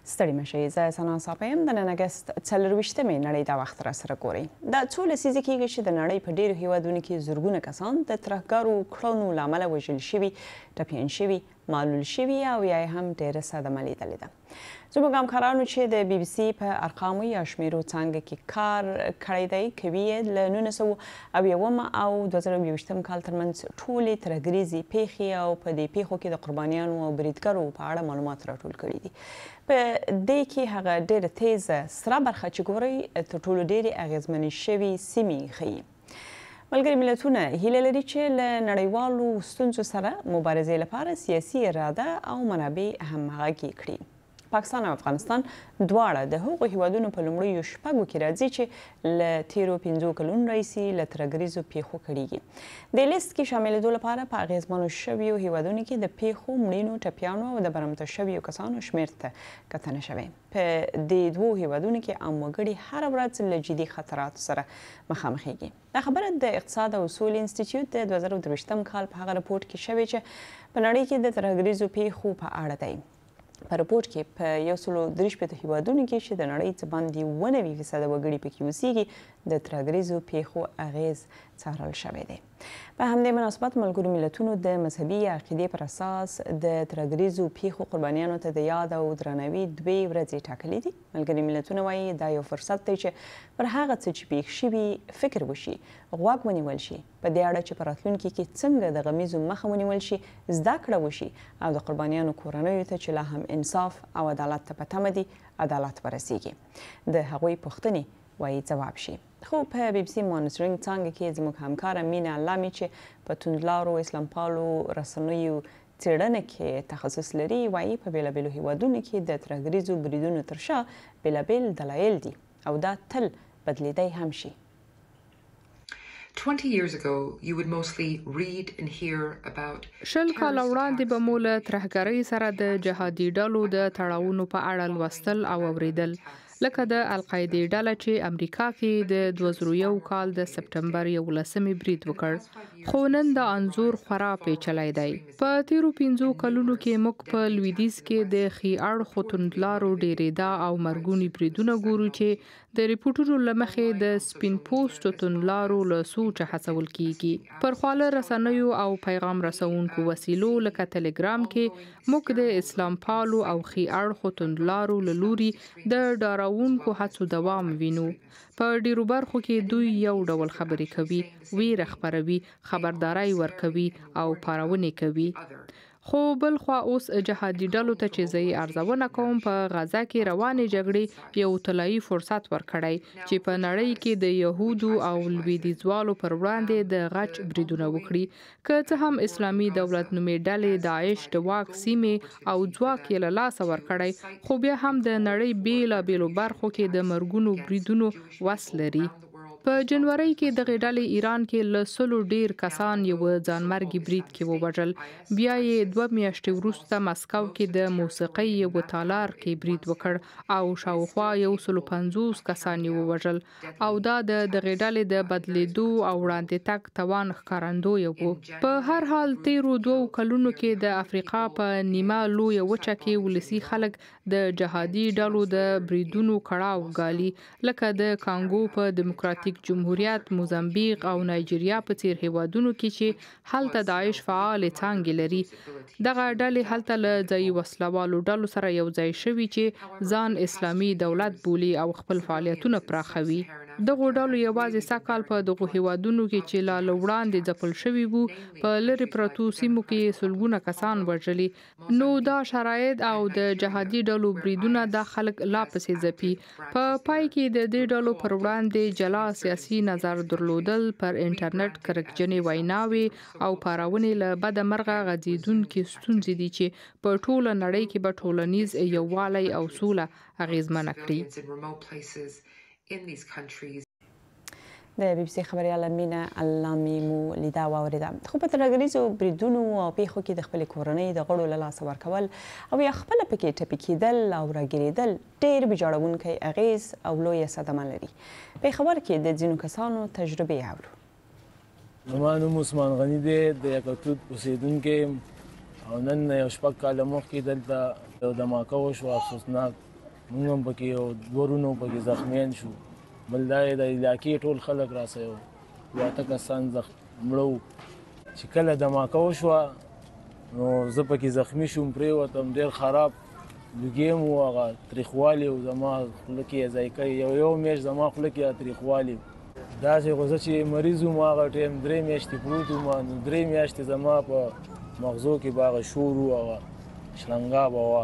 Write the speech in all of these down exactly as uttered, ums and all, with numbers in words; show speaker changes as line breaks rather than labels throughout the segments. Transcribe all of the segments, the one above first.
ستړي مشئ زه سنا صافی یم د نن اګست څلرویشتمې نړۍ دا وخت را سره ګورئ دا څو لسیزې کېږي چې د نړۍ په ډېرو هیوادونو کې زرګونه کسان د ترهګرو کړنو له امله وژل شوي ټپیان شوي معلول شوي او یا یې هم ډېره صدمه لیدلې ده زموږ همکارانو چې د بي بي سي په ارقامو یا شمیرو څانګه کې کار کړی دی کوي یې له نولس سوه او یوم او دوه زره یوویشتم کال ترمنځ ټولې ترهګریزې پیښې او په دې پیښو کې د قربانیانو او بریدګرو په اړه معلومات راټول کړي دي په دې کې هغه ډېره تیزه سره برخه چې ګورئ تر ټولو ډېرې اغېزمنې شوي سیمې ښیي ملګري ملتونه هیله لري چې له نړیوالو ستونزو سره مبارزې لپاره سیاسي اراده او منابع همغږي کړي پاکستان او افغانستان دواړه د هغو هیوادونو په لومړیو شپږو کې راځي چې له تیرو پنځو کلونو راهیسې له ترهګریزو پیښو کړېږي د لیست کې شاملېدو لپاره په اغېزمنو شویو هیوادونو کې د پیښو مړینو ټپیانو او د برمته شویو کسانو شمېر ته کتنه شوې په دې دوو هیوادونو کې عام وګړي هره ورځ له جدي خطراتو سره مخامخېږي دا خبره د اقتصاد او سولې انسټیټیوټ د دوه زره درویشتم کال په هغه رپورټ کې شوې چې په نړۍ کې د ترهګریزو پیښو په اړه دی په رپورټ کې په یو سلو درې شپېته هیوادونو کې چې د نړۍ څه باندې اووه نوي فیصده وګړي پکې اوسېږي د ترهګریزو پیښو اغېز څارل شوی دی په همدې مناسبت ملګرو ملتونو د مذهبي عقیدې پر اساس د ترهګریزو پیښو قربانیانو ته د یاد او درناوي دوې ورځې ټاکلي دي ملګري ملتونه وایي دا یو فرصت دی چې پر هغه څه چې پیښ شوي فکر وشي غوږ ونیول شي په دې اړه چې په راتلونکي کې څنګه د غمیزو مخه ونیول شي زده کړه وشي او د قربانیانو کورنیو ته چې لا هم انصاف او عدالت ته په تمه دي عدالت ورسیږي د هغوی پوښتنې وایي ځواب شي خو په بي بي سي مانیټرینګ څانګه کې زموږ همکاره مینه علامي چې په توندلارو اسلام پالو رسنیو څېړنه کې تخصص لري وایي په بېلابېلو هیوادونو کې د ترهګریزو بریدونو تر شا بېلابېل دلایل دي او دا تل بدلیدی هم شي
شل کاله وړاندې به مو له ترهګرۍ سره د جهادي ډلو د تړاوونو په اړه لوستل او اوریدل لکه د القاعدې ډله چې امریکا کې د دوه زره یو کال د سپټمبر یولسمې برید وکړ خو نن د انځور خورا پیچلی دی په تیرو پنځو کلونو کې موږ په لویدیځ کې د ښي اړخو توندلارو ډېرېدا او مرګوني بریدونه ګورو چې د ریپورټونو له مخې د سپین پوستو توندلارو له سوچه هڅول کیږي پر خواله رسنیو او پیغام رسونکو وسیلو لکه ټلګرام کې موږ د اسلام پالو او ښي اړخو توندلارو له لوري د ډاروونکو هڅو دوام وینو په ډیرو برخو کې دوی یو ډول خبرې کوي ویره خپروي خبرداري ورکوي او پارونې کوي خو بل خوا اوس جهادي ډلو ته چې زه ارزونه کوم په غزا کې روانې جګړې یو طلایي فرصت ورکړی چې په نړۍ کې د یهودو او لویدیځوالو پر وړاندې د غچ بریدونه وکړي که څه هم اسلامي دولت نومې ډلې داعش د واک سیمې او ځواک یې له لاسه ورکړی خو بیا هم د نړۍ بیلابېلو برخو کې د مرګونو بریدونو وس لري په جنوري کې دغه ډلې ایران کې له سلو ډیر کسان یو ځانمرګي برید کې ووژل بیا یې دوه میاشتې وروسته مسکو کې د موسیقۍ یو تالار کې برید وکړ او شاوخوا یو سلو پنځوس کسان یې ووژل او دا د دغه ډلې د بدلیدو او وړاندې تګ توان ښکارندوی و په هر حال تیرو دوو کلونو کې د افریقا په نیمه لویه وچه کې ولسي خلک د جهادي ډلو د بریدونو کړاو ګالي لکه د کانګو په دیموکراتیک جمهوریت موزمبیق او نایجیریا په څیر هیوادونو کې چې هلته داعش فعال څانګې لري دغه ډلې هلته له ځایي وسلوالو ډلو سره یو ځای شوي چې ځان اسلامي دولت بولي او خپل فعالیتونه پراخوي دغه ډلو یوازې سږ په دغه هیوادونو کې چې لا وړاندې ځپل شوي وو په لرې پرتو سیمو کې سلګونه کسان وژلي نو دا شرایط او د جهادي ډلو بریدونه د خلک لا پسې ځپي په پای کې د دې ډلو پر وړاندې جلا سیاسي نظر درلودل پر انټرنیټ کرکجنې ویناوي او پارونې له بده مرغه غځېدونکې ستونزې دي چې په ټوله نړۍ کې به ټولنیز یووالی او سوله اغېزمنه کړي
د بي بي سي خبرياله مینه علامي مو لیدا واوریده خو په ترهګریزو بریدونو او پیښو کې د خپل کورنۍ د غړو له لاسه ورکول او یا خپل پکې ټپي کېدل او راګیرېدل ډېر ویجاړونکی اغېز او لویه صدمه لري په خبر کې د ځینو کسانو تجربې اورو
زما نوم عثمان غني دی د یکتوت اوسېدونکی او نن یو شپږ کاله مخکې دلته یو دماکه وشوه افسوسناک موږ هم پکې یو دوه ورونه پکې زخمیان شو. بل دا یې د علاقې ټول خلک راسه یو دوه اته کسان مړه وو. چې کله دماکه وشوه نو زه پکې زخمي شوم، پرېوتم، ډېر خراب لوګي م و، هغه تریخوالی و زما خوله کې یې ذایقه یو یو میاشت زما خوله کې تریخوالی و. داسې خو زه چې مریض وم هغه ټایم درې میاشتې پروت وم، نو درې میاشتې زما په مغزو کې به هغه شور و، هغه شرنګا به وه.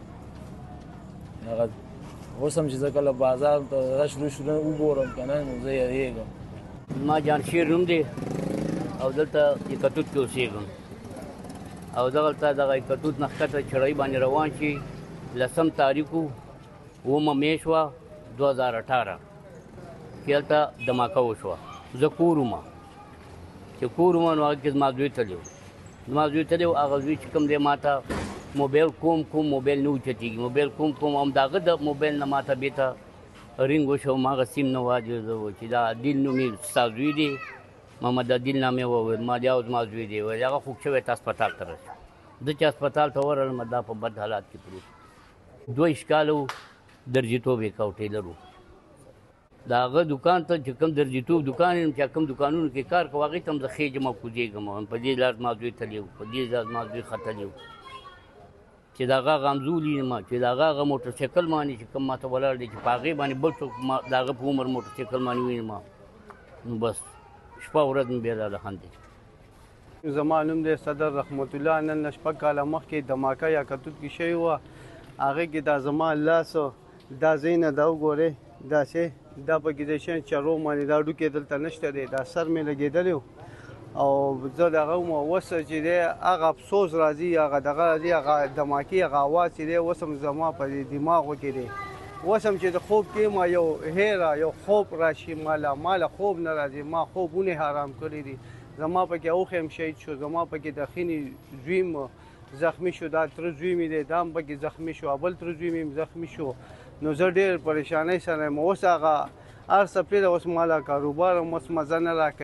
هغه اوس هم چې زه کله بازار ته رش روش وګورم که نه نو زه یېرېږم.
زما جانشیر نوم دی او دلته یکتوت کې اوسېږم او دغلته دغه یکتوت نه ښکته چړۍ باندې روان شي لسم تاریخ و اومه میاشت وه دوه هزار اټاره کې هلته دماکه وشوه. زه کور وم، چې کور وم نو هغه کې زما زوی تللی و. زما زوی تللی و، هغه زوی چې کوم دی ما ته موبایل کوم کوم موبایل نه اوچتېږي، موبایل کوم کوم همدغه د موبایل نه ما ته بېرته رینګ وشو، هغه سیم نه واجد و چې دا عدیل نوم یې ستا زوی دی، محمد عدیل نام یې وویل. ما دی او زما زوی دی، ویل هغه خوږ شوی ته هسپتال ته رسېږي. زه چې هسپتال ته ورغلم دا په بد حالات کې پروت دوه ویشت کاله و، درجیتوب یې کوه، ټیلر و. د هغه دوکان ته چې کوم درجیتوب دوکان یم چې کوم دوکانونو کې کار کوه هغې ته هم زه خېږم او کوزېږم. په دې لار زما زوی تللی و، په دې لار زما زوی ختلی و چې د هغه هغه همزولي یم، چې د هغه هغه موټرسایکل باندې چې کوم ما ته ولاړ دی چې په هغې باندې بل څوک د هغه په عمر موټرسایکل باندې وینم، نو بس شپه ورځ مې بیا دا خندې.
زما نوم دی صدر رحمت الله. نن نه شپږ کاله مخکې دماکه یا کتوت کې شوې وه، هغې کې دا زما لاس دا ځای نه دا وګورئ داسې دا پکې د شین چرو باندې دا ډوکې دلته نشته دی، دا سر مې لګېدلی و او زه دغه وم. اوس چې دی هغه افسوس راځي، هغه دغه راځي، هغه دماکې هغه اواز چې دی اوس هم زما په دماغو کې دی. اوس هم چې د خوب کې ما یو هیره یو خوب راشي، ماله ماله خوب نه راځي، ما خوبونه حرام کړي دي. زما پکې اوښ هم شهید شو، زما پکې د خینې زوی م زخمی شو، دا تره زوی مې دی دا هم پکې زخمی شو، بل تره زوی مې زخمی شو. نو زه ډېر پریشانۍ سره یم. اوس هغه هر څه پرېږده، اوس ماله کاروبار هم اوس مزه نه راکوي.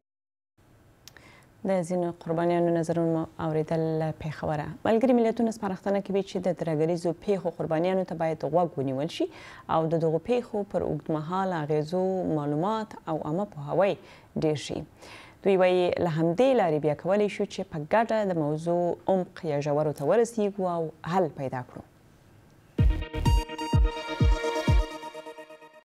د ځینو قربانیانو نظرونه اورېدل پېښوره. ملګري ملتونه سپارښتنه کوي چې د ترهګریزو پیښو قربانیانو ته باید غوږ ونیول شي او د دغو پیښو پر اوږدمهاله اغېزو معلومات او عامه پوهاوی ډېر شي. دوی وایي له همدې لارې بیا کولی شو چې په ګډه د موضوع عمق یا ژورو ته ورسیږو او حل پیدا کړو.